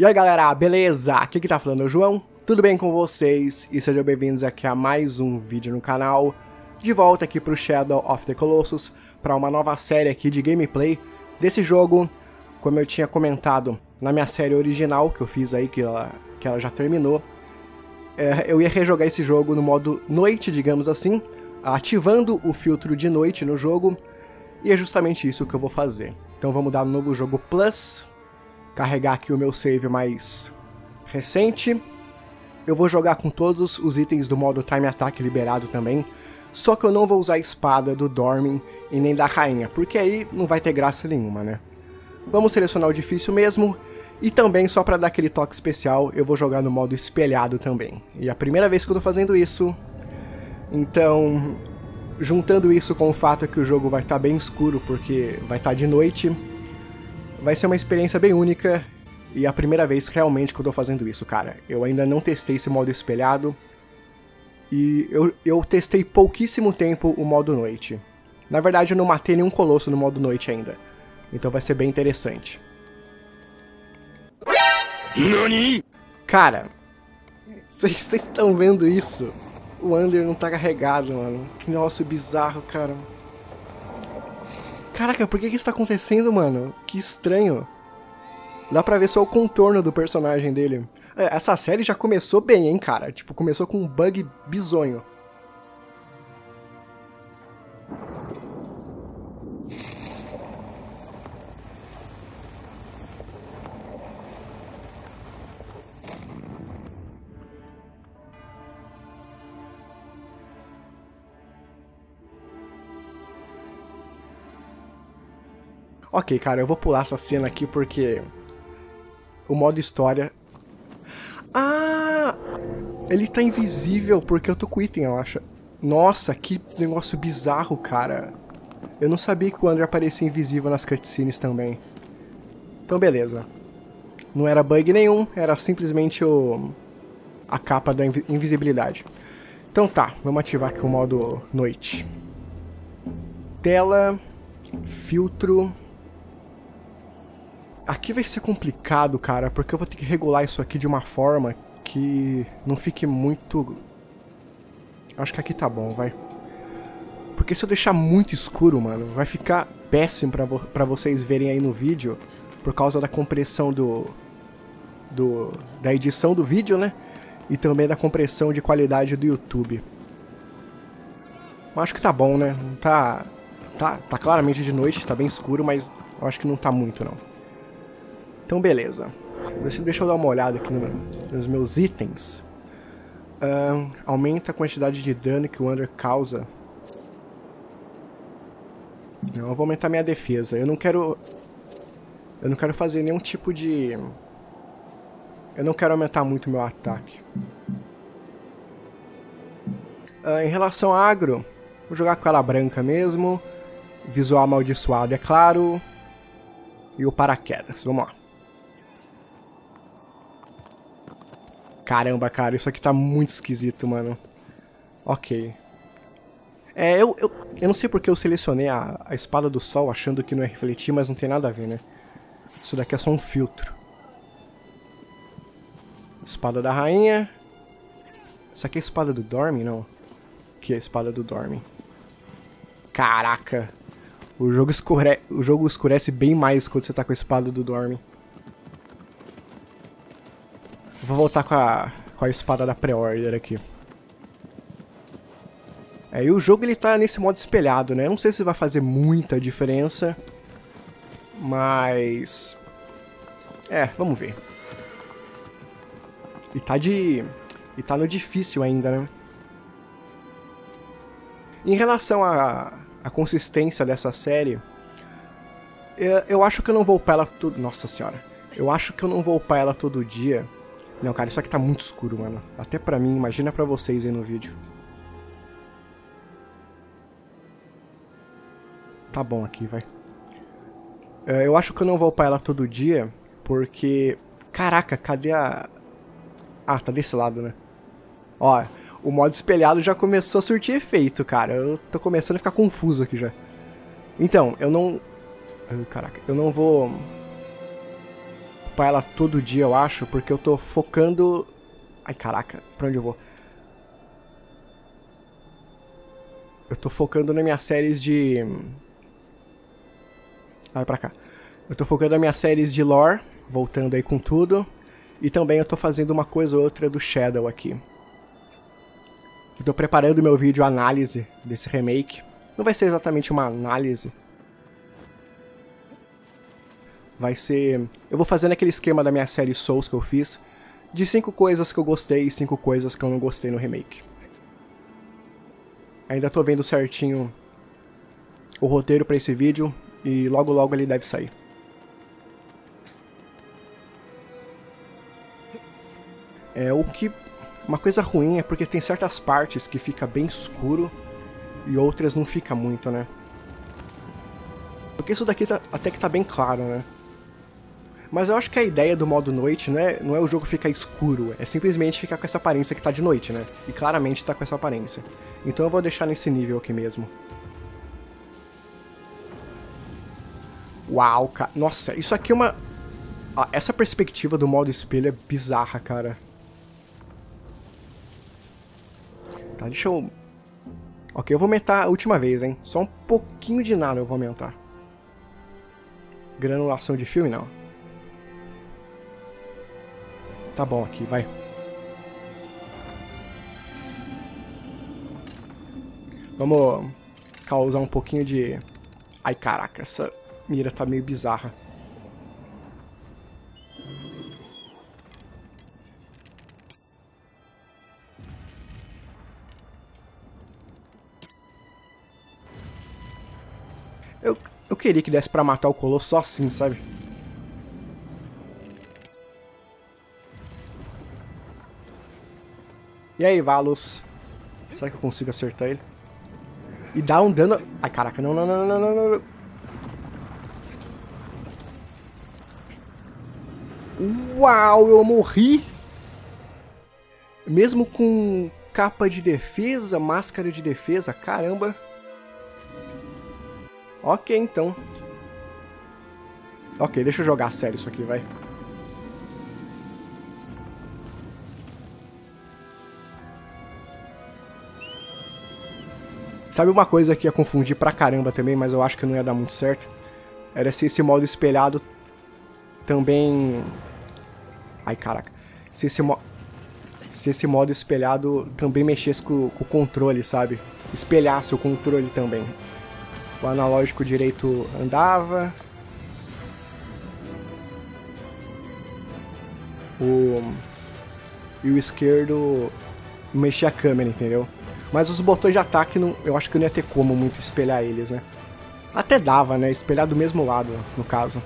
E aí galera, beleza? Aqui que tá falando é o João, tudo bem com vocês? E sejam bem-vindos aqui a mais um vídeo no canal. De volta aqui pro Shadow of the Colossus, para uma nova série aqui de gameplay desse jogo. Como eu tinha comentado na minha série original, que eu fiz aí, que ela já terminou. Eu ia rejogar esse jogo no modo noite, digamos assim, ativando o filtro de noite no jogo. E é justamente isso que eu vou fazer. Então vamos dar no novo jogo Plus, carregar aqui o meu save mais recente. Eu vou jogar com todos os itens do modo Time Attack liberado também, só que eu não vou usar a espada do Dormin e nem da rainha, porque aí não vai ter graça nenhuma, né? Vamos selecionar o difícil mesmo, e também, só pra dar aquele toque especial, eu vou jogar no modo espelhado também. E é a primeira vez que eu tô fazendo isso, então, juntando isso com o fato que o jogo vai estar bem escuro, porque vai estar de noite, vai ser uma experiência bem única, e é a primeira vez realmente que eu tô fazendo isso, cara. Eu ainda não testei esse modo espelhado, e eu testei pouquíssimo tempo o modo noite. Na verdade, eu não matei nenhum colosso no modo noite ainda, então vai ser bem interessante. NANI? Cara, vocês estão vendo isso? O Under não tá carregado, mano. Que negócio bizarro, cara. Caraca, por que isso tá acontecendo, mano? Que estranho. Dá pra ver só o contorno do personagem dele. Essa série já começou bem, hein, cara? Tipo, começou com um bug bizonho. Ok, cara, eu vou pular essa cena aqui porque o modo história... Ah! Ele tá invisível porque eu tô com item, eu acho. Nossa, que negócio bizarro, cara. Eu não sabia que o Andrew aparecia invisível nas cutscenes também. Então, beleza. Não era bug nenhum, era simplesmente a capa da invisibilidade. Então tá, vamos ativar aqui o modo noite. Tela, filtro... Aqui vai ser complicado, cara, porque eu vou ter que regular isso aqui de uma forma que não fique muito... Acho que aqui tá bom, vai. Porque se eu deixar muito escuro, mano, vai ficar péssimo pra vocês verem aí no vídeo, por causa da compressão da edição do vídeo, né? E também da compressão de qualidade do YouTube. Mas acho que tá bom, né? Tá claramente de noite, tá bem escuro, mas eu acho que não tá muito, não. Então, beleza. Deixa eu dar uma olhada aqui nos meus itens. Aumenta a quantidade de dano que o Under causa. Não, eu vou aumentar minha defesa. Eu não quero fazer nenhum tipo de... Eu não quero aumentar muito meu ataque. Em relação a agro, vou jogar com ela branca mesmo. Visual amaldiçoado, é claro. E o paraquedas. Vamos lá. Caramba, cara, isso aqui tá muito esquisito, mano. Ok. Eu não sei porque eu selecionei a espada do sol achando que não ia refletir, mas não tem nada a ver, né? Isso daqui é só um filtro. Espada da rainha. Isso aqui é a espada do Dormin, não? Aqui é a espada do Dormin. Caraca. O jogo escurece bem mais quando você tá com a espada do Dormin. Vou voltar com a espada da Pre-Order aqui. E o jogo ele tá nesse modo espelhado, né? Não sei se vai fazer muita diferença. Mas... vamos ver. E tá no difícil ainda, né? Em relação à consistência dessa série... Eu acho que eu não vou upar ela todo... Nossa senhora. Eu acho que eu não vou upar ela todo dia... Não, cara, isso aqui tá muito escuro, mano. Até pra mim, imagina pra vocês aí no vídeo. Tá bom aqui, vai. Eu acho que eu não vou upar ela todo dia, porque... Caraca, cadê a... Ah, tá desse lado, né? Ó, o modo espelhado já começou a surtir efeito, cara. Eu tô começando a ficar confuso aqui já. Então, eu não... Caraca, eu não vou... upar ela todo dia, eu acho, porque eu tô focando... Ai, caraca, pra onde eu vou? Eu tô focando nas minhas séries de... Vai pra cá. Eu tô focando nas minhas séries de lore, voltando aí com tudo. E também eu tô fazendo uma coisa ou outra do Shadow aqui. Eu tô preparando meu vídeo análise desse remake. Não vai ser exatamente uma análise. Vai ser... Eu vou fazendo aquele esquema da minha série Souls que eu fiz. De 5 coisas que eu gostei e 5 coisas que eu não gostei no remake. Ainda tô vendo certinho o roteiro pra esse vídeo. E logo logo ele deve sair. O que... Uma coisa ruim é porque tem certas partes que fica bem escuro e outras não fica muito, né? Porque isso daqui até que tá bem claro, né? Mas eu acho que a ideia do modo noite não é o jogo ficar escuro, é simplesmente ficar com essa aparência que tá de noite, né? E claramente tá com essa aparência. Então eu vou deixar nesse nível aqui mesmo. Uau, cara. Nossa, isso aqui é uma... Essa perspectiva do modo espelho é bizarra, cara. Tá, deixa eu... Ok, eu vou aumentar a última vez, hein? Só um pouquinho de nada eu vou aumentar. Granulação de filme, não. Tá bom aqui, vai. Vamos causar um pouquinho de... Ai, caraca, essa mira tá meio bizarra. Eu queria que desse pra matar o Colosso só assim, sabe? E aí, Valos? Será que eu consigo acertar ele? E dá um dano... Ai, caraca, não, não, não, não, não, não. Uau, eu morri! Mesmo com capa de defesa, máscara de defesa, caramba. Ok, então. Ok, deixa eu jogar a sério isso aqui, vai. Sabe uma coisa que ia confundir pra caramba também, mas eu acho que não ia dar muito certo? Era se esse modo espelhado também... Ai, caraca. Se esse modo espelhado também mexesse com o controle, sabe? Espelhasse o controle também. O analógico direito andava. E o esquerdo mexia a câmera, entendeu? Mas os botões de ataque, eu acho que não ia ter como muito espelhar eles, né? Até dava, né? Espelhar do mesmo lado, no caso.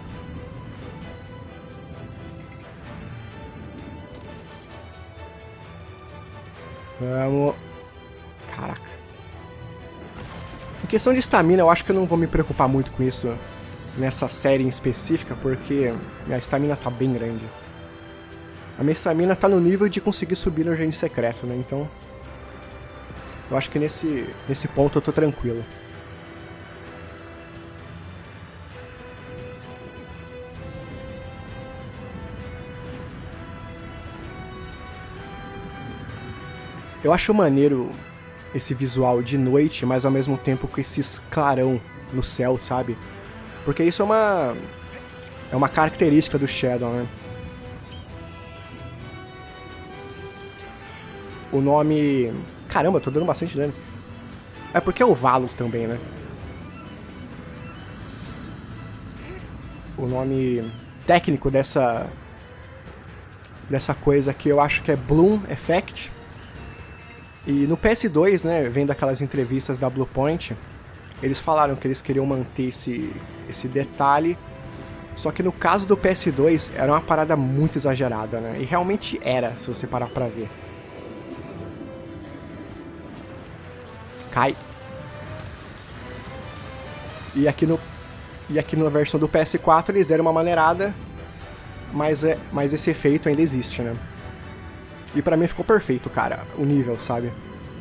Vamos... Caraca. Em questão de estamina, eu acho que eu não vou me preocupar muito com isso nessa série em específica, porque minha estamina tá bem grande. A minha estamina tá no nível de conseguir subir no gene secreto, né? Então... Eu acho que nesse ponto eu tô tranquilo. Eu acho maneiro esse visual de noite, mas ao mesmo tempo com esses clarão no céu, sabe? Porque isso é uma característica do Shadow, né? O nome... Caramba, tô dando bastante dano. É porque é o Valos também, né? O nome técnico dessa coisa aqui eu acho que é Bloom Effect. E no PS2, né, vendo aquelas entrevistas da Bluepoint, eles falaram que eles queriam manter esse detalhe, só que no caso do PS2 era uma parada muito exagerada, né? E realmente era, se você parar pra ver. Cai. E aqui na versão do PS4 eles deram uma maneirada, mas esse efeito ainda existe, né? E pra mim ficou perfeito, cara, o nível, sabe?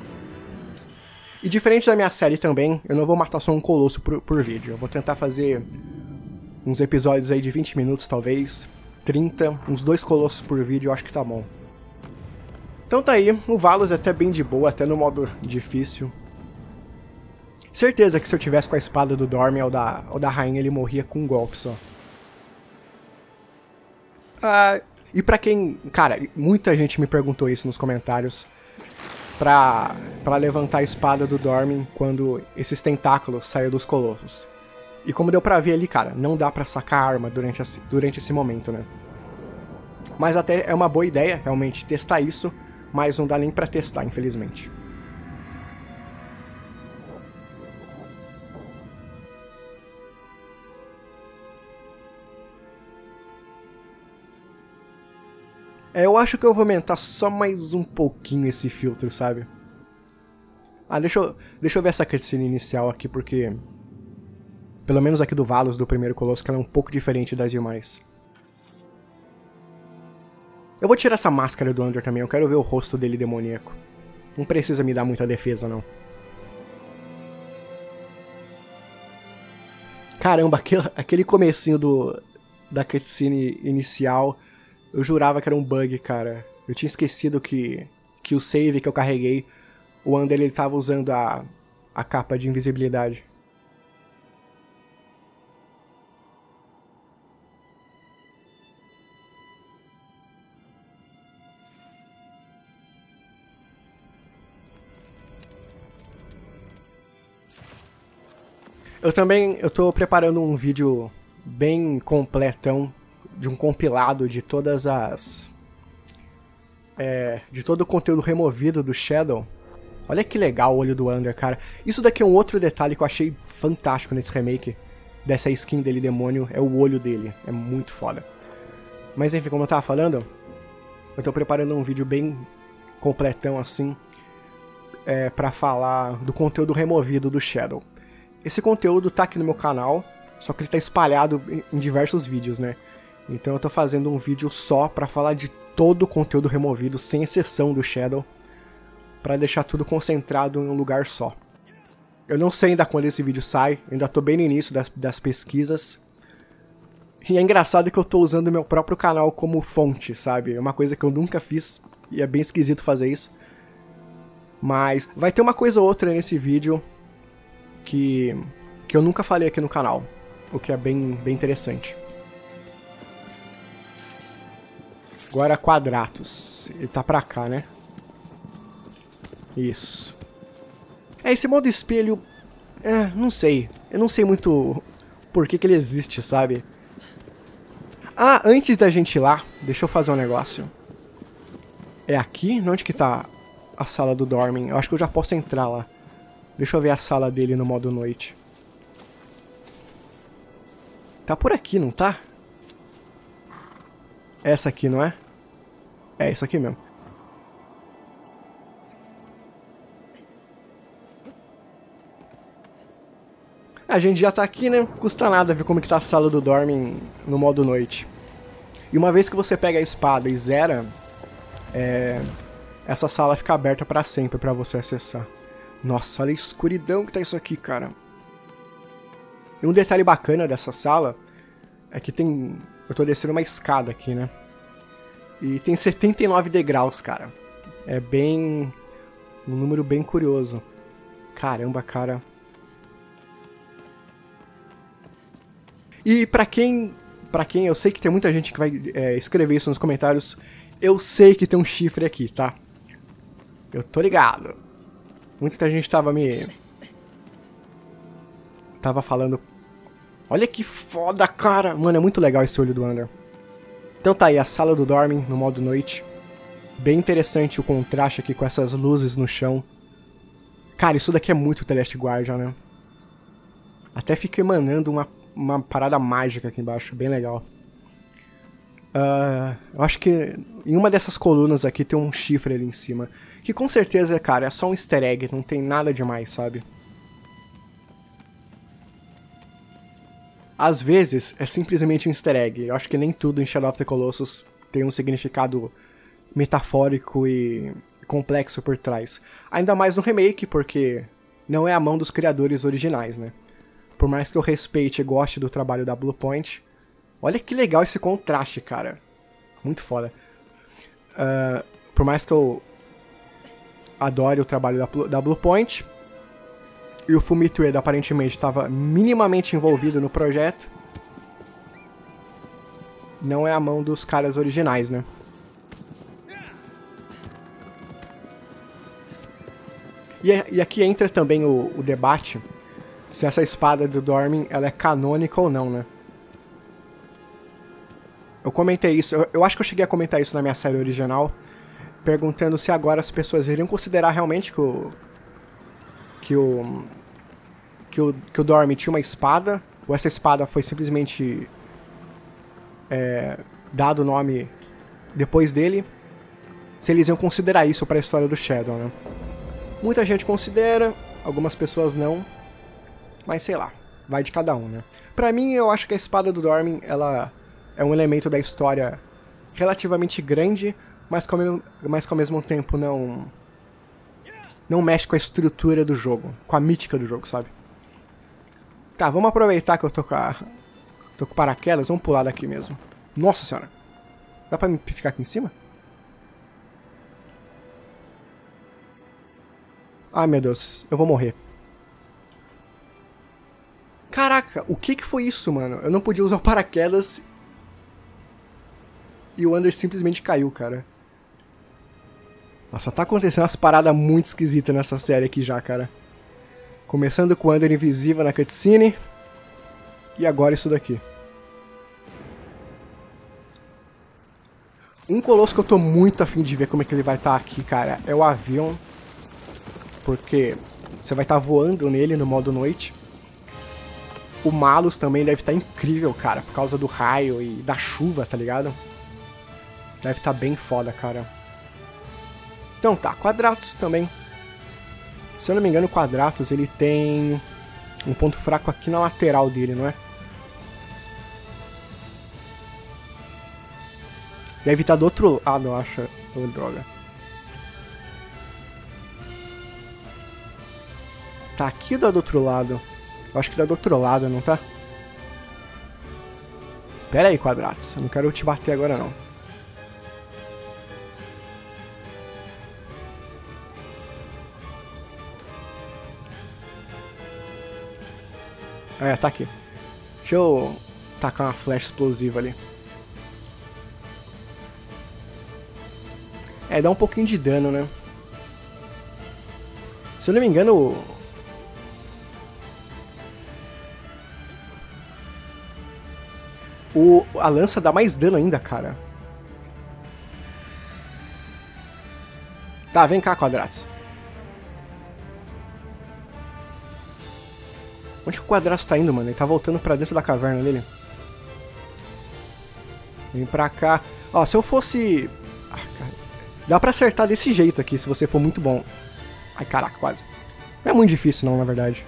E diferente da minha série também, eu não vou matar só um colosso por vídeo. Eu vou tentar fazer uns episódios aí de 20 minutos, talvez. 30, uns 2 colossos por vídeo, eu acho que tá bom. Então tá aí, o Valos é até bem de boa, até no modo difícil. Certeza que se eu tivesse com a espada do Dormin ou da rainha, ele morria com um golpe só. E pra quem... Cara, muita gente me perguntou isso nos comentários. Pra levantar a espada do Dormin quando esses tentáculos saíram dos colossos. E como deu pra ver ali, cara, não dá pra sacar a arma durante esse momento, né? Mas até é uma boa ideia, realmente, testar isso. Mas não dá nem pra testar, infelizmente. Eu acho que eu vou aumentar só mais um pouquinho esse filtro, sabe? Deixa eu ver essa cutscene inicial aqui, porque... Pelo menos aqui do Valos, do primeiro colosso, que ela é um pouco diferente das demais. Eu vou tirar essa máscara do Under também, eu quero ver o rosto dele demoníaco. Não precisa me dar muita defesa, não. Caramba, aquele comecinho da cutscene inicial... Eu jurava que era um bug, cara. Eu tinha esquecido que o save que eu carreguei, o Under ele tava usando a capa de invisibilidade. Eu tô preparando um vídeo bem completão de um compilado de todas as... de todo o conteúdo removido do Shadow. Olha que legal o olho do Under, cara. Isso daqui é um outro detalhe que eu achei fantástico nesse remake. Dessa skin dele, demônio, é o olho dele. É muito foda. Mas enfim, como eu tava falando, eu tô preparando um vídeo bem completão assim, pra falar do conteúdo removido do Shadow. Esse conteúdo tá aqui no meu canal, só que ele tá espalhado em diversos vídeos, né? Então eu tô fazendo um vídeo só pra falar de todo o conteúdo removido, sem exceção do Shadow, pra deixar tudo concentrado em um lugar só. Eu não sei ainda quando esse vídeo sai, ainda tô bem no início das pesquisas. E é engraçado que eu tô usando meu próprio canal como fonte, sabe? É uma coisa que eu nunca fiz e é bem esquisito fazer isso. Mas vai ter uma coisa ou outra nesse vídeo que eu nunca falei aqui no canal, o que é bem interessante. Agora Quadratus. Ele tá pra cá, né? Isso. Esse modo espelho... não sei. Eu não sei muito por que ele existe, sabe? Antes da gente ir lá, deixa eu fazer um negócio. É aqui? Onde que tá a sala do Dormin? Eu acho que eu já posso entrar lá. Deixa eu ver a sala dele no modo noite. Tá por aqui, não tá? Essa aqui, não é? É, isso aqui mesmo. A gente já tá aqui, né? Custa nada ver como que tá a sala do Dormin no modo noite. E uma vez que você pega a espada e zera, essa sala fica aberta pra sempre pra você acessar. Nossa, olha a escuridão que tá isso aqui, cara. E um detalhe bacana dessa sala é que tem... Eu tô descendo uma escada aqui, né? E tem 79 degraus, cara. É bem... um número bem curioso. Caramba, cara. E pra quem eu sei que tem muita gente que vai escrever isso nos comentários, eu sei que tem um chifre aqui, tá? Eu tô ligado. Muita gente tava falando... Olha que foda, cara! Mano, é muito legal esse olho do Under. Então tá aí, a sala do Dormin no modo noite. Bem interessante o contraste aqui com essas luzes no chão. Cara, isso daqui é muito The Last Guardian, né? Até fica emanando uma parada mágica aqui embaixo, bem legal. Eu acho que em uma dessas colunas aqui tem um chifre ali em cima. Que com certeza, cara, é só um easter egg, não tem nada demais, sabe? Às vezes é simplesmente um easter egg. Eu acho que nem tudo em Shadow of the Colossus tem um significado metafórico e complexo por trás. Ainda mais no remake, porque não é a mão dos criadores originais, né? Por mais que eu respeite e goste do trabalho da Bluepoint, Olha que legal esse contraste, cara. Muito foda. Por mais que eu adore o trabalho da Bluepoint, e o Fumito Ueda aparentemente estava minimamente envolvido no projeto, não é a mão dos caras originais, né? E aqui entra também o debate se essa espada do Dormin ela é canônica ou não, né? Eu comentei isso, eu acho que eu cheguei a comentar isso na minha série original, perguntando se agora as pessoas iriam considerar realmente que o Dormin tinha uma espada, ou essa espada foi simplesmente dado o nome depois dele, se eles iam considerar isso para a história do Shadow, né? Muita gente considera, algumas pessoas não, mas sei lá, vai de cada um, né? Pra mim, eu acho que a espada do Dormin, ela é um elemento da história relativamente grande, mas que ao mesmo tempo não mexe com a estrutura do jogo, com a mítica do jogo, sabe? Tá, vamos aproveitar que eu tô com paraquedas, vamos pular daqui mesmo. Nossa senhora! Dá pra me ficar aqui em cima? Ai meu Deus, eu vou morrer. Caraca, o que foi isso, mano? Eu não podia usar o paraquedas e o Wander simplesmente caiu, cara. Nossa, tá acontecendo umas paradas muito esquisitas nessa série aqui já, cara. Começando com o Wander invisível na cutscene. E agora isso daqui. Um colosso que eu tô muito afim de ver como é que ele vai estar aqui, cara, é o Avion. Porque você vai estar voando nele no modo noite. O Malus também deve estar incrível, cara, por causa do raio e da chuva, tá ligado? Deve estar bem foda, cara. Então tá, Quadratus também. Se eu não me engano, o Quadratus, ele tem um ponto fraco aqui na lateral dele, não é? Deve estar do outro lado, eu acho. Oh, droga. Tá aqui ou do outro lado? Eu acho que tá do outro lado, não tá? Pera aí, Quadratus. Eu não quero te bater agora, não. Tá aqui. Deixa eu tacar uma flecha explosiva ali. Dá um pouquinho de dano, né? Se eu não me engano... a lança dá mais dano ainda, cara. Tá, vem cá, Quadratus. Onde que o Quadratus tá indo, mano? Ele tá voltando pra dentro da caverna dele. Vem pra cá. Ó, se eu fosse... cara. Dá pra acertar desse jeito aqui, se você for muito bom. Ai, caraca, quase. Não é muito difícil, não, na verdade.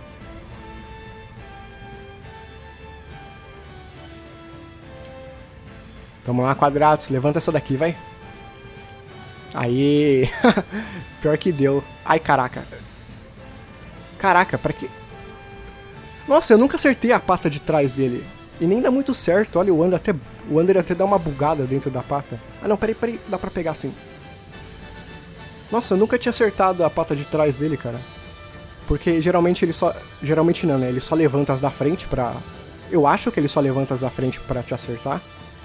Vamos lá, Quadratus. Levanta essa daqui, vai. Aí. Pior que deu. Ai, caraca. Caraca, pra que... Nossa, eu nunca acertei a pata de trás dele. E nem dá muito certo. Olha, o Wander até dá uma bugada dentro da pata. Ah, não, peraí. Dá pra pegar assim. Nossa, eu nunca tinha acertado a pata de trás dele, cara. Porque geralmente ele só... Geralmente não, né? Ele só levanta as da frente pra... Eu acho que ele só levanta as da frente pra te acertar.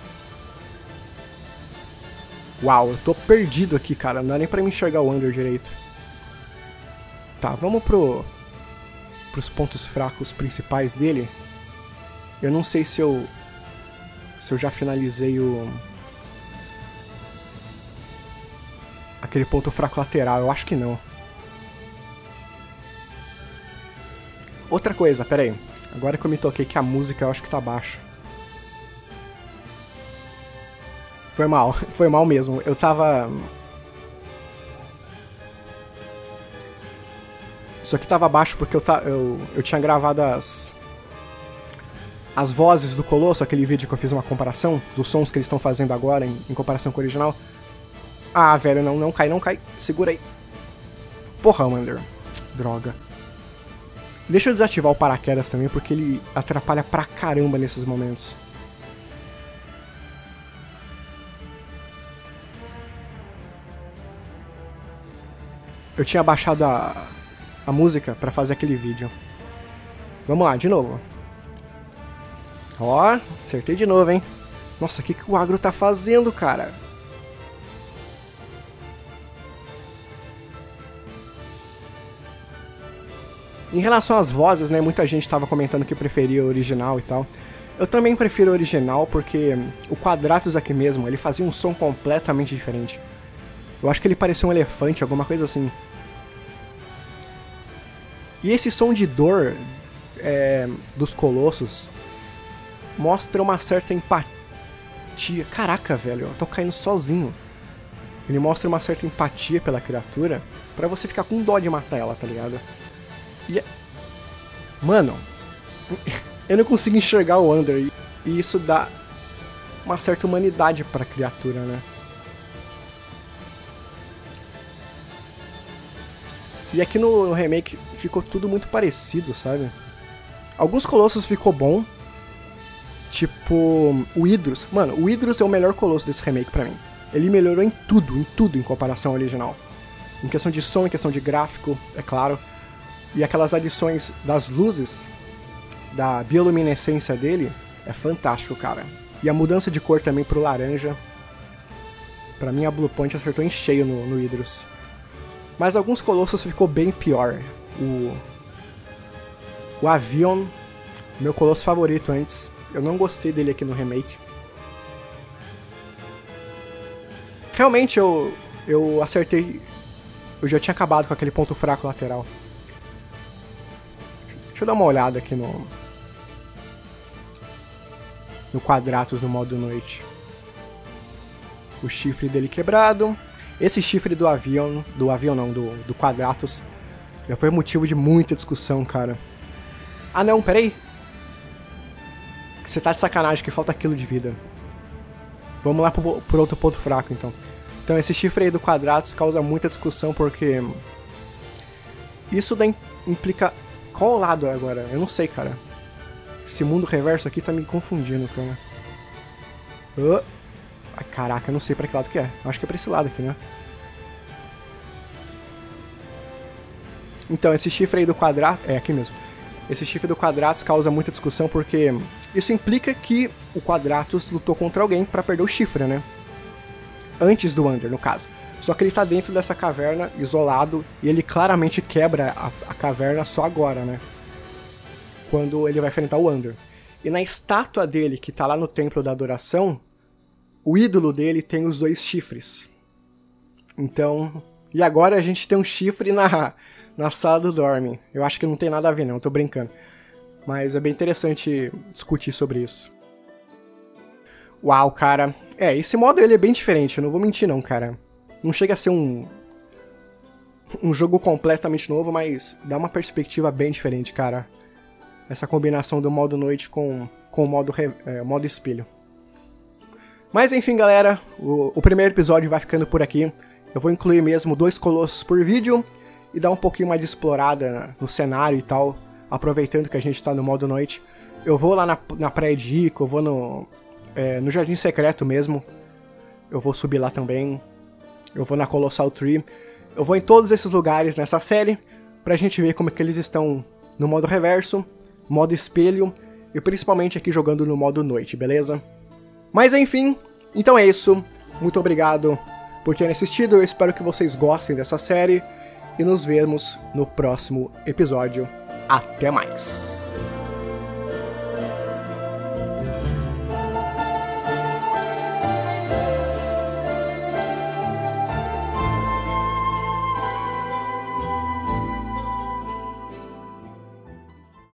Uau, eu tô perdido aqui, cara. Não dá nem pra me enxergar o Wander direito. Tá, vamos pros pontos fracos principais dele. Eu não sei se eu já finalizei aquele ponto fraco lateral. Eu acho que não. Outra coisa, pera aí. Agora que eu me toquei que a música eu acho que tá baixa. Foi mal mesmo. Eu tava... Isso aqui tava baixo porque eu tinha gravado as vozes do Colosso, aquele vídeo que eu fiz uma comparação dos sons que eles estão fazendo agora em comparação com o original. Ah, velho, não cai. Segura aí. Porra, Wander. Droga. Deixa eu desativar o paraquedas também, porque ele atrapalha pra caramba nesses momentos. eu tinha baixado a música pra fazer aquele vídeo. Vamos lá, de novo. Ó, acertei de novo, hein? Nossa, o que o agro tá fazendo, cara? Em relação às vozes, né, muita gente tava comentando que preferia o original e tal. Eu também prefiro o original porque o Quadratus aqui mesmo, ele fazia um som completamente diferente. Eu acho que ele parecia um elefante, alguma coisa assim. E esse som de dor dos colossos mostra uma certa empatia. Caraca, velho, eu tô caindo sozinho. Ele mostra uma certa empatia pela criatura pra você ficar com dó de matar ela, tá ligado? E mano, eu não consigo enxergar o Wander e isso dá uma certa humanidade pra criatura, né? E aqui no remake ficou tudo muito parecido, sabe? Alguns colossos ficou bom, tipo o Hydrus. Mano, o Hydrus é o melhor colosso desse remake pra mim. Ele melhorou em tudo em comparação ao original. Em questão de som, em questão de gráfico, é claro. E aquelas adições das luzes, da bioluminescência dele, é fantástico, cara. E a mudança de cor também pro laranja. Pra mim a Blue Point acertou em cheio no Hydrus. Mas alguns colossos ficou bem pior. O Avion, meu colosso favorito antes, eu não gostei dele aqui no remake. Realmente eu acertei, eu já tinha acabado com aquele ponto fraco lateral. Deixa eu dar uma olhada aqui no Quadratus no modo noite. O chifre dele quebrado. Esse chifre do Quadratus já foi motivo de muita discussão, cara. Ah não, peraí. Você tá de sacanagem que falta aquilo de vida. Vamos lá por outro ponto fraco, então. Então esse chifre aí do Quadratus causa muita discussão porque isso implica... Qual lado agora? Eu não sei, cara. Esse mundo reverso aqui tá me confundindo, cara. Ai, caraca, eu não sei pra que lado que é. Eu acho que é pra esse lado aqui, né? Então, esse chifre aí do Quadratus... É, aqui mesmo. Esse chifre do Quadratus causa muita discussão porque isso implica que o Quadratus lutou contra alguém pra perder o chifre, né? Antes do Wander, no caso. Só que ele tá dentro dessa caverna, isolado, e ele claramente quebra a caverna só agora, né? Quando ele vai enfrentar o Wander. E na estátua dele, que tá lá no Templo da Adoração, o ídolo dele tem os 2 chifres. Então... E agora a gente tem um chifre na sala do Dorme. Eu acho que não tem nada a ver não, tô brincando. Mas é bem interessante discutir sobre isso. Uau, cara. Esse modo ele é bem diferente, eu não vou mentir não, cara. Não chega a ser um jogo completamente novo, mas dá uma perspectiva bem diferente, cara. Essa combinação do modo noite com o modo espelho. Mas enfim, galera, o primeiro episódio vai ficando por aqui. Eu vou incluir mesmo 2 colossos por vídeo e dar um pouquinho mais de explorada no cenário e tal, aproveitando que a gente tá no modo noite. Eu vou lá na Praia de Ico, eu vou no Jardim Secreto mesmo. Eu vou subir lá também. Eu vou na Colossal Tree. Eu vou em todos esses lugares nessa série pra gente ver como é que eles estão no modo reverso, modo espelho e principalmente aqui jogando no modo noite, beleza? Mas enfim, então é isso. Muito obrigado por terem assistido. Eu espero que vocês gostem dessa série e nos vemos no próximo episódio. Até mais!